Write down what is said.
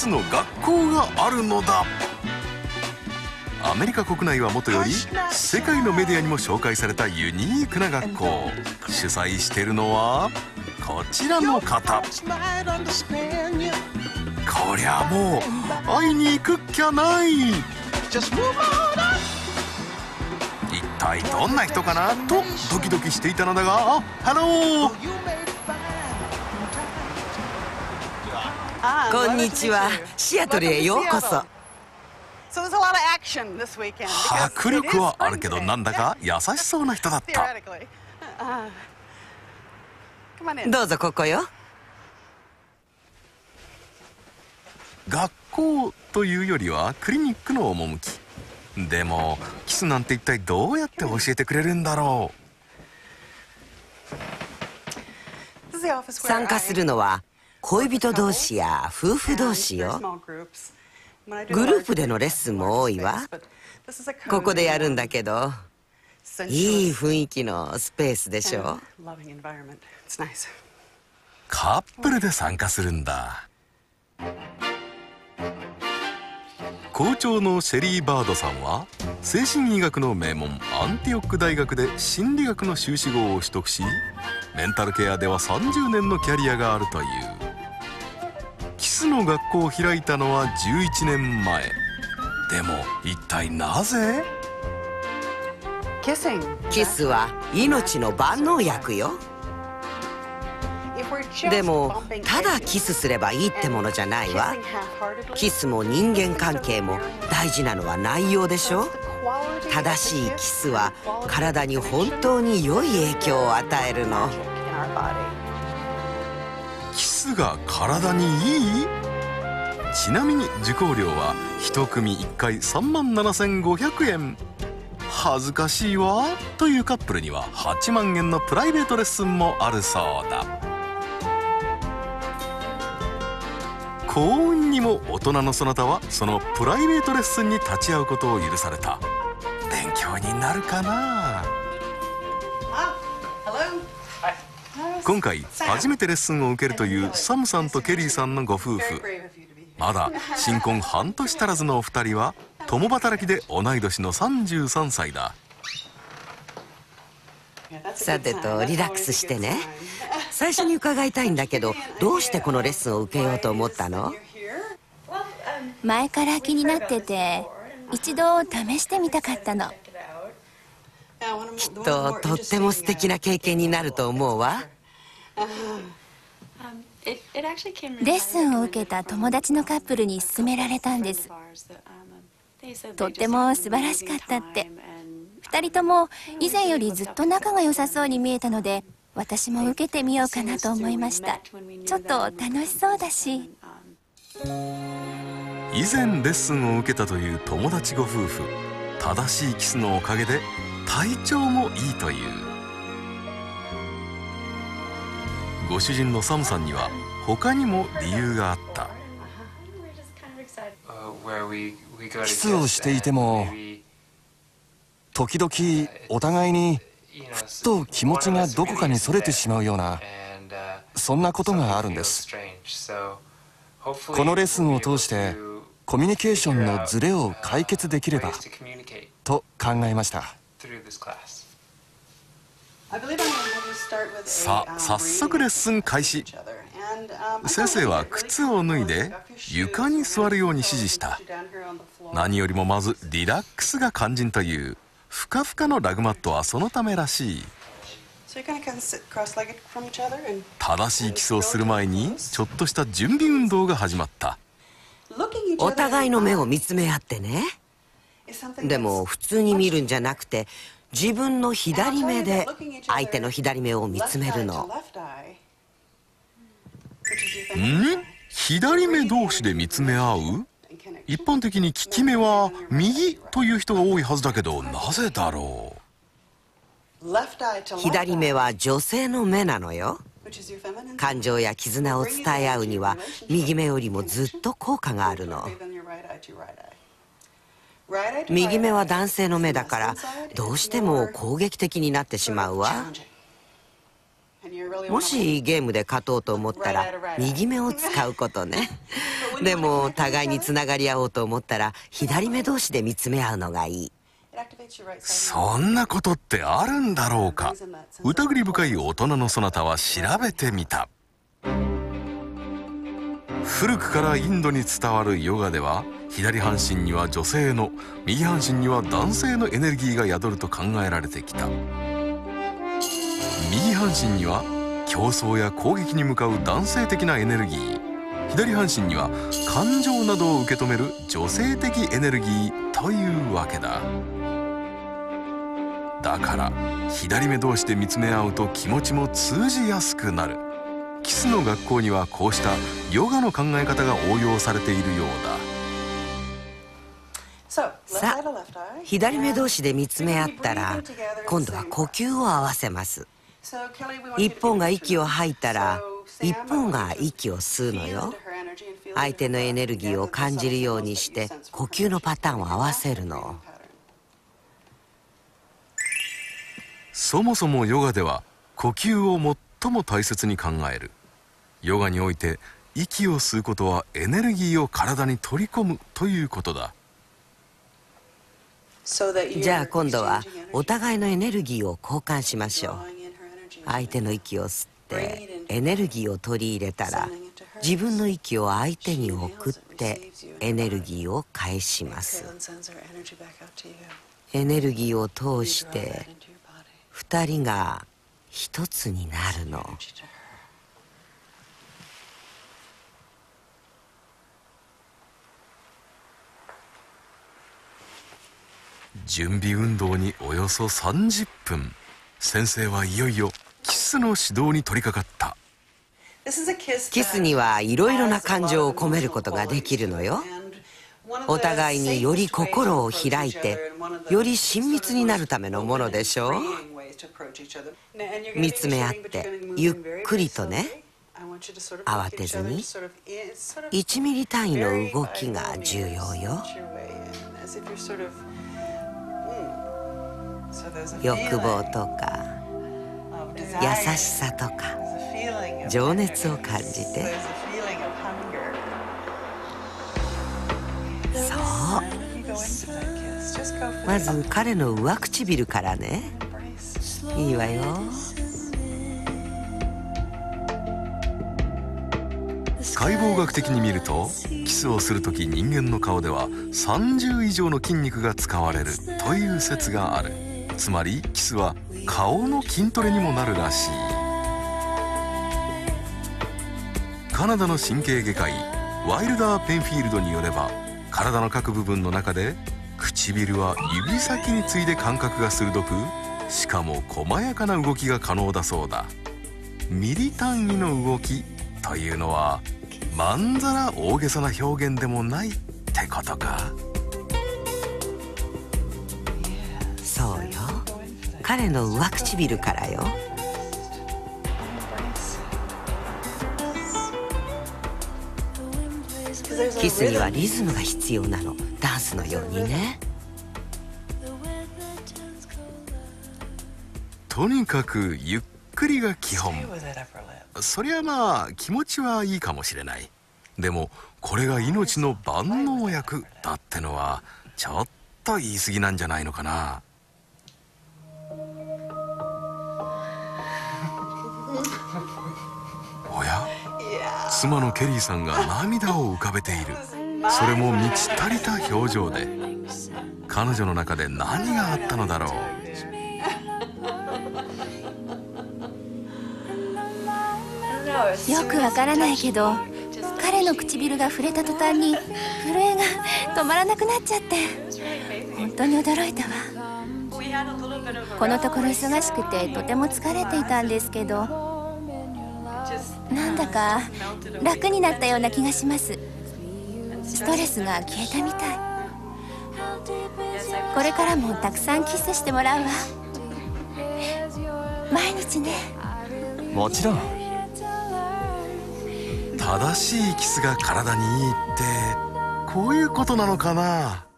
スの学校があるのだ。アメリカ国内はもとより世界のメディアにも紹介されたユニークな学校。主催しているのはこちらの方。こりゃもう会いに行くっきゃない。一体どんな人かなとドキドキしていたのだが、ハロー。 こんにちは。シアトルへようこそ。 迫力はあるけどなんだか優しそうな人だった。 どうぞここよ。 学校というよりはクリニックの趣。でもキスなんて一体どうやって教えてくれるんだろう。参加するのは恋人同士や夫婦同士よ。グループでのレッスンも多いわ。ここでやるんだけど、いい雰囲気のスペースでしょ。 カップルで参加するんだ。校長のシェリー・バードさんは精神医学の名門アンティオック大学で心理学の修士号を取得し、メンタルケアでは30年のキャリアがあるという。キスの学校を開いたのは11年前。でも一体なぜ？ キスは命の万能薬よ。でもただキスすればいいってものじゃないわ。キスも人間関係も大事なのは内容でしょ。正しいキスは体に本当に良い影響を与えるの。 キスが体にいい？ちなみに受講料は1組1回37,500円。恥ずかしいわというカップルには8万円のプライベートレッスンもあるそうだ。幸運にも大人のそなたはそのプライベートレッスンに立ち会うことを許された。勉強になるかな。今回初めてレッスンを受けるというサムさんとケリーさんのご夫婦。まだ新婚半年足らずのお二人は共働きで同い年の33歳だ。 さてとリラックスしてね。最初に伺いたいんだけど、どうしてこのレッスンを受けようと思ったの？ 前から気になってて一度試してみたかったの。 きっととっても素敵な経験になると思うわ。 レッスンを受けた友達のカップルに勧められたんです。とっても素晴らしかったって。2人とも以前よりずっと仲が良さそうに見えたので、私も受けてみようかなと思いました。ちょっと楽しそうだし。 以前レッスンを受けたという友達ご夫婦。正しいキスのおかげで体調もいいという。ご主人のサムさんには他にも理由があった。 キスをしていても時々お互いにふっと気持ちがどこかにそれてしまうような、そんなことがあるんです。このレッスンを通してコミュニケーションのズレを解決できればと考えました。 さあ早速レッスン開始。先生は靴を脱いで床に座るように指示した。何よりもまずリラックスが肝心という。ふかふかのラグマットはそのためらしい。正しいキスをする前にちょっとした準備運動が始まった。 お互いの目を見つめ合ってね。でも普通に見るんじゃなくて、自分の左目で相手の左目を見つめるの。 左目同士で見つめ合う？一般的に利き目は右という人が多いはずだけど、なぜだろう？ 左目は女性の目なのよ。感情や絆を伝え合うには右目よりもずっと効果があるの。右目は男性の目だからどうしても攻撃的になってしまうわ。もしゲームで勝とうと思ったら右目を使うことね。 でも互いにつながり合おうと思ったら左目同士で見つめ合うのがいい。 そんなことってあるんだろうか。疑り深い大人のそなたは調べてみた。古くからインドに伝わるヨガでは、左半身には女性の、右半身には男性のエネルギーが宿ると考えられてきた。右半身には競争や攻撃に向かう男性的なエネルギー、左半身には感情などを受け止める女性的エネルギーというわけだ。だから左目同士で見つめ合うと気持ちも通じやすくなる。キスの学校にはこうしたヨガの考え方が応用されているようだ。 さあ、左目同士で見つめ合ったら今度は呼吸を合わせます。一方が息を吐いたら一方が息を吸うのよ。相手のエネルギーを感じるようにして呼吸のパターンを合わせるの。 そもそもヨガでは呼吸を最も大切に考える。ヨガにおいて息を吸うことはエネルギーを体に取り込むということだ。 じゃあ今度はお互いのエネルギーを交換しましょう。相手の息を吸ってエネルギーを取り入れたら、自分の息を相手に送ってエネルギーを返します。エネルギーを通して2人が一つになるの。 準備運動におよそ30分、先生はいよいよキスの指導に取り掛かった。 キスにはいろいろな感情を込めることができるのよ。お互いにより心を開いてより親密になるためのものでしょう。見つめ合ってゆっくりとね。慌てずに1ミリ単位の動きが重要よ。欲望とか優しさとか情熱を感じて。そう、まず彼の上唇からね。いいわよ。 解剖学的に見ると、キスをするとき人間の顔では30以上の筋肉が使われるという説がある。つまりキスは顔の筋トレにもなるらしい。カナダの神経外科医ワイルダー・ペンフィールドによれば、体の各部分の中で唇は指先に次いで感覚が鋭く、しかも細やかな動きが可能だそうだ。ミリ単位の動きというのはまんざら大げさな表現でもないってことか。 そうよ、彼の上唇からよ。キスにはリズムが必要なの。ダンスのようにね。 とにかくゆっくりが基本。そりゃまあ気持ちはいいかもしれない。でもこれが命の万能薬だってのはちょっと言い過ぎなんじゃないのかな。おや、妻のケリーさんが涙を浮かべている。それも満ち足りた表情で。彼女の中で何があったのだろう。 よくわからないけど、彼の唇が触れた途端に震えが止まらなくなっちゃって、本当に驚いたわ。このところ忙しくてとても疲れていたんですけど、なんだか楽になったような気がします。ストレスが消えたみたい。これからもたくさんキスしてもらうわ。毎日ね。 もちろん。 正しいキスが体にいいってこういうことなのかな。